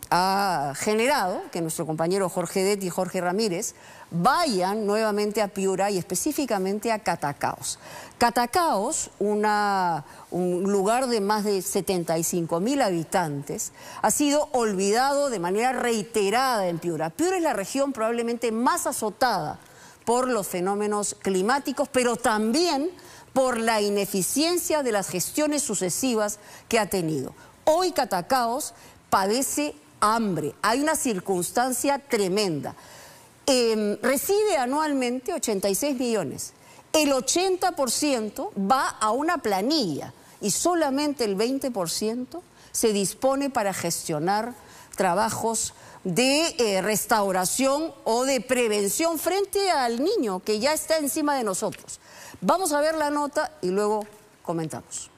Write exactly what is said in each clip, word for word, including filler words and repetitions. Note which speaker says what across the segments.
Speaker 1: ha generado que nuestro compañero Jorge Det y Jorge Ramírez vayan nuevamente a Piura y específicamente a Catacaos. Catacaos, una, un lugar de más de setenta y cinco mil habitantes, ha sido olvidado de manera reiterada en Piura. Piura es la región probablemente más azotada por los fenómenos climáticos, pero también por la ineficiencia de las gestiones sucesivas que ha tenido. Hoy Catacaos padece hambre, hay una circunstancia tremenda. Eh, recibe anualmente ochenta y seis millones. El ochenta por ciento va a una planilla y solamente el veinte por ciento se dispone para gestionar trabajos de eh, restauración o de prevención frente al niño que ya está encima de nosotros. Vamos a ver la nota y luego comentamos.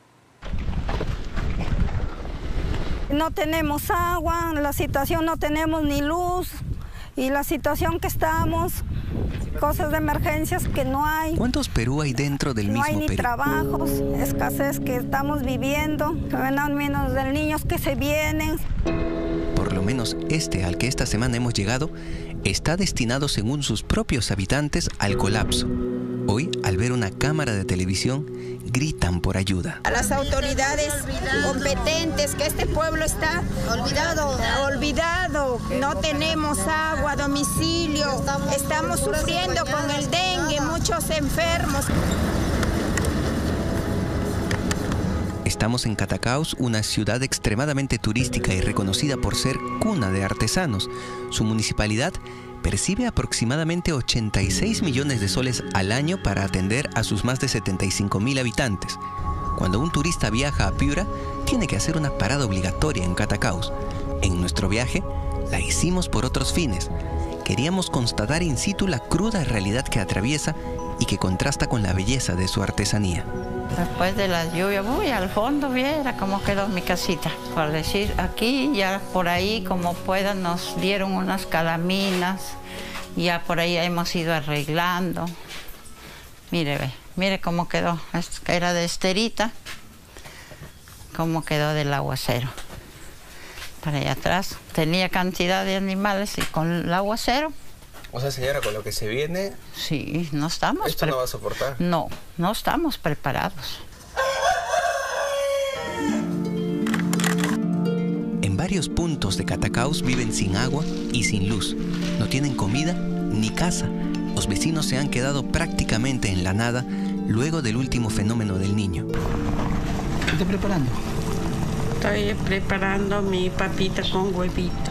Speaker 2: No tenemos agua, la situación no tenemos ni luz y la situación que estamos, cosas de emergencias que no hay.
Speaker 3: ¿Cuántos Perú hay dentro del
Speaker 2: no
Speaker 3: mismo
Speaker 2: Perú? No hay ni
Speaker 3: Perú?
Speaker 2: trabajos, escasez que estamos viviendo, al menos de niños que se vienen.
Speaker 3: Por lo menos este al que esta semana hemos llegado está destinado, según sus propios habitantes, al colapso. Hoy, al ver una cámara de televisión, gritan por ayuda.
Speaker 4: A las autoridades competentes, que este pueblo está olvidado, olvidado. No tenemos agua, domicilio, estamos sufriendo con el dengue, muchos enfermos.
Speaker 3: Estamos en Catacaos, una ciudad extremadamente turística y reconocida por ser cuna de artesanos. Su municipalidad percibe aproximadamente ochenta y seis millones de soles al año para atender a sus más de setenta y cinco mil habitantes. Cuando un turista viaja a Piura, tiene que hacer una parada obligatoria en Catacaos. En nuestro viaje, la hicimos por otros fines. Queríamos constatar in situ la cruda realidad que atraviesa y que contrasta con la belleza de su artesanía.
Speaker 5: Después de la lluvia, uy, al fondo viera cómo quedó mi casita. Por decir, aquí ya por ahí como puedan nos dieron unas calaminas, ya por ahí hemos ido arreglando. Mire, ve, mire cómo quedó, era de esterita, cómo quedó del aguacero. Para allá atrás tenía cantidad de animales y con el aguacero.
Speaker 6: O sea, señora, con lo que se viene...
Speaker 5: Sí, no estamos...
Speaker 6: ¿Esto no va a soportar?
Speaker 5: No, no estamos preparados.
Speaker 3: En varios puntos de Catacaos viven sin agua y sin luz. No tienen comida ni casa. Los vecinos se han quedado prácticamente en la nada luego del último fenómeno del Niño.
Speaker 7: ¿Qué estás preparando?
Speaker 8: Estoy preparando mi papita con huevito.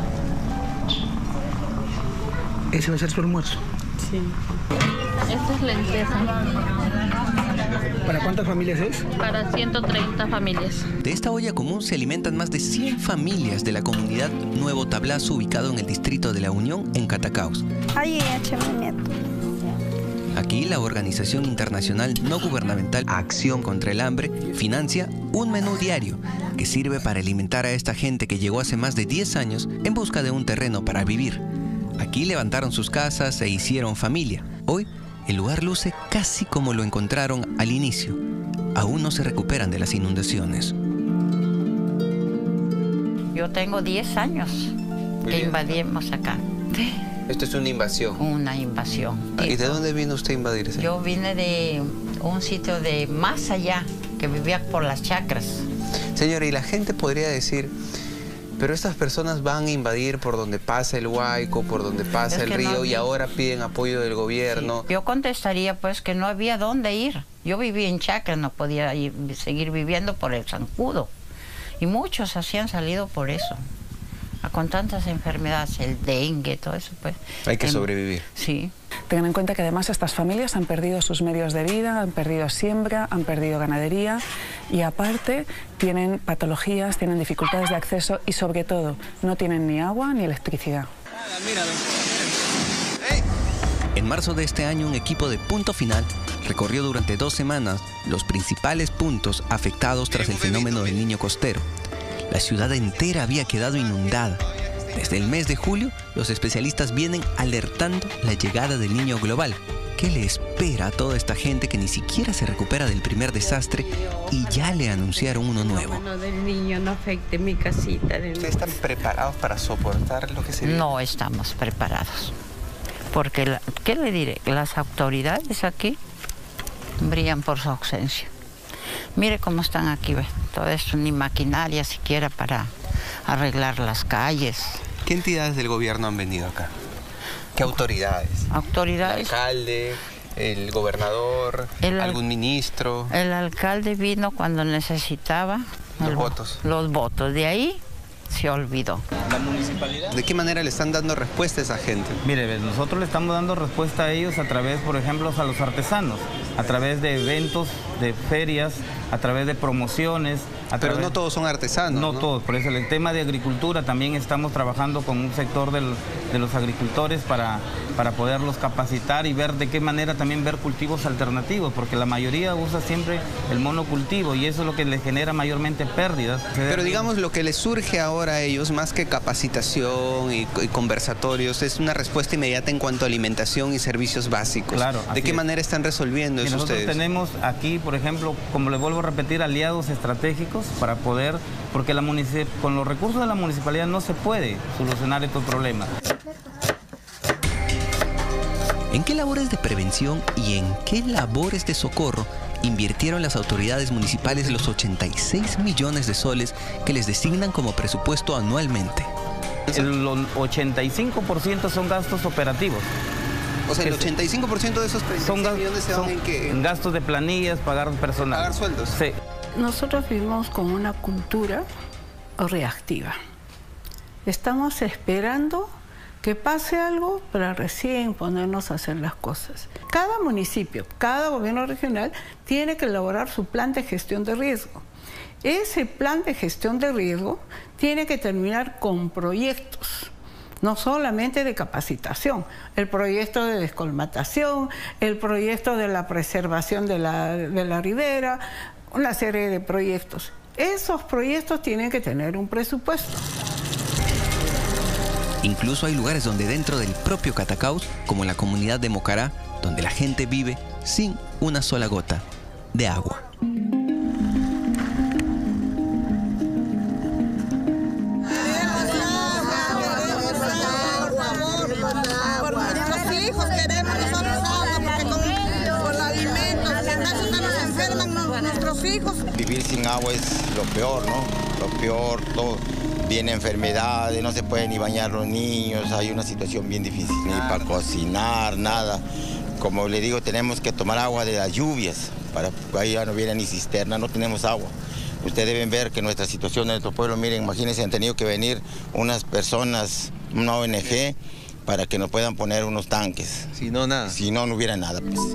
Speaker 7: ¿Ese va a ser su almuerzo?
Speaker 8: Sí.
Speaker 9: Esta es lenteja.
Speaker 7: ¿Para cuántas familias es?
Speaker 9: Para ciento treinta familias.
Speaker 3: De esta olla común se alimentan más de cien familias de la comunidad Nuevo Tablazo, ubicado en el distrito de La Unión, en Catacaos.
Speaker 2: Ahí, échame nieto.
Speaker 3: Aquí la organización internacional no gubernamental Acción contra el Hambre financia un menú diario que sirve para alimentar a esta gente que llegó hace más de diez años en busca de un terreno para vivir. Aquí levantaron sus casas e hicieron familia. Hoy, el lugar luce casi como lo encontraron al inicio. Aún no se recuperan de las inundaciones.
Speaker 5: Yo tengo diez años que invadimos acá.
Speaker 6: Esto es una invasión.
Speaker 5: Una invasión.
Speaker 6: ¿Y de dónde vino usted a invadir ese?
Speaker 5: Yo vine de un sitio de más allá, que vivía por las chacras.
Speaker 6: Señora, y la gente podría decir... Pero estas personas van a invadir por donde pasa el Huayco, por donde pasa es el río no, y ahora piden apoyo del gobierno.
Speaker 5: Sí. Yo contestaría pues que no había dónde ir. Yo vivía en chacras, no podía ir, seguir viviendo por el zancudo. Y muchos así han salido por eso. Con tantas enfermedades, el dengue, todo eso pues.
Speaker 6: Hay que sobrevivir.
Speaker 5: Sí.
Speaker 10: Tengan en cuenta que además estas familias han perdido sus medios de vida, han perdido siembra, han perdido ganadería y aparte tienen patologías, tienen dificultades de acceso y sobre todo no tienen ni agua ni electricidad.
Speaker 3: En marzo de este año un equipo de Punto Final recorrió durante dos semanas los principales puntos afectados tras el fenómeno del Niño costero. La ciudad entera había quedado inundada. Desde el mes de julio, los especialistas vienen alertando la llegada del Niño global, ¿Qué le espera a toda esta gente que ni siquiera se recupera del primer desastre y ya le anunciaron uno nuevo?
Speaker 8: No, del niño no afecte mi casita.
Speaker 6: ¿Ustedes están preparados para soportar lo que se viene?
Speaker 5: No estamos preparados. Porque, la, ¿qué le diré? Las autoridades aquí brillan por su ausencia. Mire cómo están aquí, ¿ve? Todo esto, ni maquinaria siquiera para arreglar las calles.
Speaker 6: ¿Qué entidades del gobierno han venido acá? ¿Qué autoridades?
Speaker 5: Autoridades.
Speaker 6: El alcalde, el gobernador, el algún ministro.
Speaker 5: El alcalde vino cuando necesitaba
Speaker 6: los
Speaker 5: el,
Speaker 6: votos.
Speaker 5: Los votos. De ahí se olvidó.
Speaker 6: ¿La municipalidad? ¿De qué manera le están dando respuesta a esa gente?
Speaker 11: Mire, nosotros le estamos dando respuesta a ellos a través, por ejemplo, a los artesanos, a través de eventos, de ferias, a través de promociones. A
Speaker 6: Pero
Speaker 11: través...
Speaker 6: no todos son artesanos,
Speaker 11: No,
Speaker 6: ¿no?
Speaker 11: todos, por eso el tema de agricultura también estamos trabajando con un sector del, de los agricultores para, para poderlos capacitar y ver de qué manera también ver cultivos alternativos, porque la mayoría usa siempre el monocultivo y eso es lo que les genera mayormente pérdidas.
Speaker 6: Pero digamos lo que les surge ahora a ellos, más que capacitación y, y conversatorios, es una respuesta inmediata en cuanto a alimentación y servicios básicos.
Speaker 11: Claro,
Speaker 6: ¿De qué
Speaker 11: es.
Speaker 6: manera están resolviendo
Speaker 11: y
Speaker 6: eso
Speaker 11: nosotros
Speaker 6: ustedes?
Speaker 11: Tenemos aquí, por ejemplo, como les vuelvo a repetir, aliados estratégicos para poder, porque la municip con los recursos de la municipalidad no se puede solucionar estos problemas.
Speaker 3: ¿En qué labores de prevención y en qué labores de socorro invirtieron las autoridades municipales los ochenta y seis millones de soles que les designan como presupuesto anualmente?
Speaker 11: El ochenta y cinco por ciento son gastos operativos.
Speaker 6: O sea, el ochenta y cinco por ciento de esos
Speaker 11: son,
Speaker 6: millones se van
Speaker 11: son
Speaker 6: en qué?
Speaker 11: En gastos de planillas, pagar personal.
Speaker 6: Pagar sueldos.
Speaker 11: Sí.
Speaker 12: Nosotros vivimos con una cultura reactiva. Estamos esperando que pase algo para recién ponernos a hacer las cosas. Cada municipio, cada gobierno regional tiene que elaborar su plan de gestión de riesgo. Ese plan de gestión de riesgo tiene que terminar con proyectos, no solamente de capacitación, el proyecto de descolmatación, el proyecto de la preservación de la, de la ribera, una serie de proyectos. Esos proyectos tienen que tener un presupuesto.
Speaker 3: Incluso hay lugares donde dentro del propio Catacaos, como en la comunidad de Mocará, donde la gente vive sin una sola gota de agua.
Speaker 13: Vivir sin agua es lo peor, ¿no? Lo peor, todo. Viene enfermedades, no se puede ni bañar los niños, hay una situación bien difícil. Ni para cocinar, nada. Como le digo, tenemos que tomar agua de las lluvias, para ahí ya no viene ni cisterna, no tenemos agua. Ustedes deben ver que nuestra situación en nuestro pueblo, miren, imagínense, han tenido que venir unas personas, una O N G, para que nos puedan poner unos tanques.
Speaker 6: Si no, nada.
Speaker 13: Si no, no hubiera nada, pues.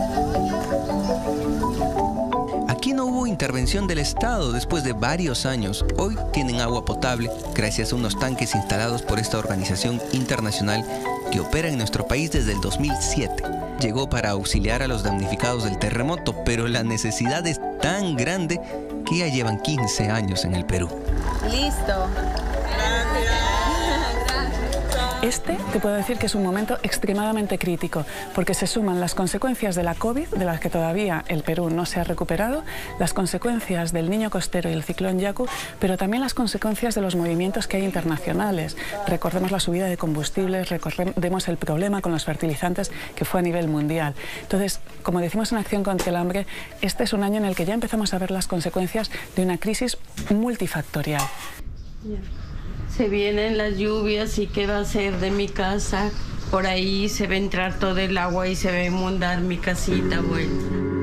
Speaker 3: Aquí no hubo intervención del Estado después de varios años. Hoy tienen agua potable gracias a unos tanques instalados por esta organización internacional que opera en nuestro país desde el dos mil siete. Llegó para auxiliar a los damnificados del terremoto, pero la necesidad es tan grande que ya llevan quince años en el Perú.
Speaker 14: Listo.
Speaker 10: Este te puedo decir que es un momento extremadamente crítico, porque se suman las consecuencias de la COVID, de las que todavía el Perú no se ha recuperado, las consecuencias del Niño Costero y el ciclón Yaku, pero también las consecuencias de los movimientos que hay internacionales. Recordemos la subida de combustibles, recordemos el problema con los fertilizantes que fue a nivel mundial. Entonces, como decimos en Acción contra el Hambre, este es un año en el que ya empezamos a ver las consecuencias de una crisis multifactorial.
Speaker 8: Yeah. Se vienen las lluvias y qué va a ser de mi casa. Por ahí se va a entrar todo el agua y se va a inundar mi casita, bueno.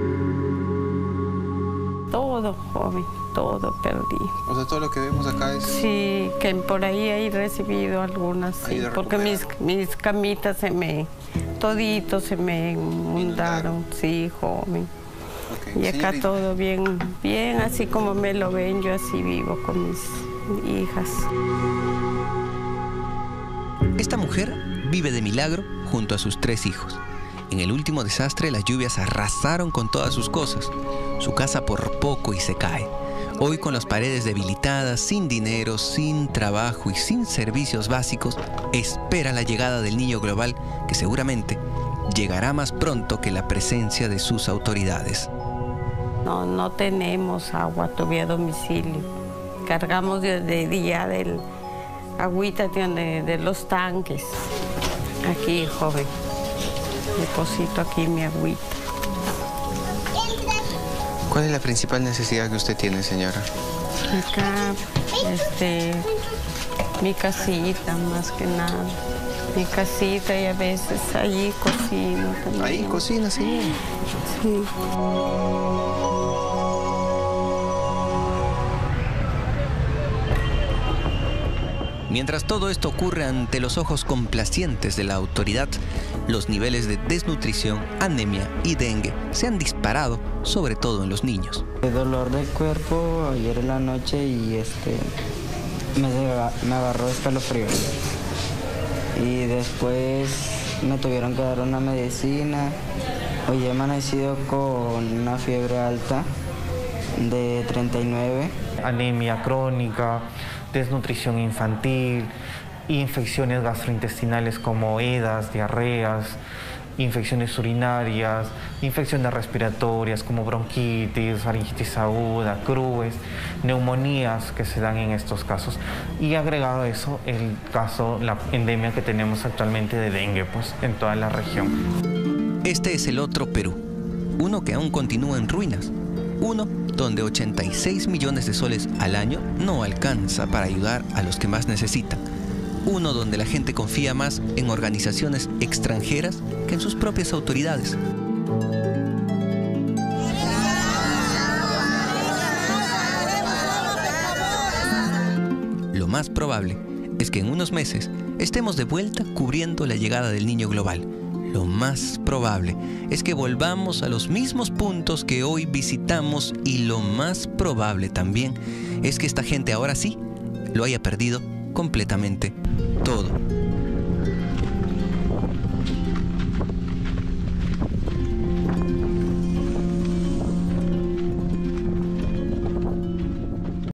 Speaker 8: Todo, joven, todo perdí.
Speaker 6: O sea, todo lo que vemos acá es...
Speaker 8: Sí, que por ahí he recibido algunas, sí, porque mis, mis camitas se me... Toditos se me inundaron, sí, joven. Okay. Y acá Señorita. Todo bien, bien, así como me lo ven, yo así vivo con mis hijas.
Speaker 3: Esta mujer vive de milagro junto a sus tres hijos. En el último desastre, las lluvias arrasaron con todas sus cosas. Su casa por poco y se cae. Hoy, con las paredes debilitadas, sin dinero, sin trabajo y sin servicios básicos, espera la llegada del niño global que seguramente llegará más pronto que la presencia de sus autoridades.
Speaker 8: No, no tenemos agua todavía a domicilio. Cargamos desde día del agüita de, de los tanques. Aquí, joven, deposito aquí mi agüita.
Speaker 6: ¿Cuál es la principal necesidad que usted tiene, señora?
Speaker 8: Acá, este, mi casita, más que nada. Mi casita y a veces allí cocino también.
Speaker 6: ¿Ahí cocina, señora?
Speaker 8: Sí.
Speaker 3: Mientras todo esto ocurre ante los ojos complacientes de la autoridad, los niveles de desnutrición, anemia y dengue se han disparado, sobre todo en los niños.
Speaker 14: El dolor del cuerpo ayer en la noche y este, me, me agarró escalofrío. Y después me tuvieron que dar una medicina. Hoy he amanecido con una fiebre alta de treinta y nueve.
Speaker 15: Anemia crónica, desnutrición infantil, infecciones gastrointestinales como edas, diarreas, infecciones urinarias, infecciones respiratorias como bronquitis, faringitis aguda, crues, neumonías que se dan en estos casos. Y agregado a eso, el caso, la endemia que tenemos actualmente de dengue, pues, en toda la región.
Speaker 3: Este es el otro Perú, uno que aún continúa en ruinas, uno donde ochenta y seis millones de soles al año no alcanza para ayudar a los que más necesitan. Uno donde la gente confía más en organizaciones extranjeras que en sus propias autoridades. Lo más probable es que en unos meses estemos de vuelta cubriendo la llegada del niño global. Lo más probable es que volvamos a los mismos puntos que hoy visitamos y lo más probable también es que esta gente ahora sí lo haya perdido completamente todo.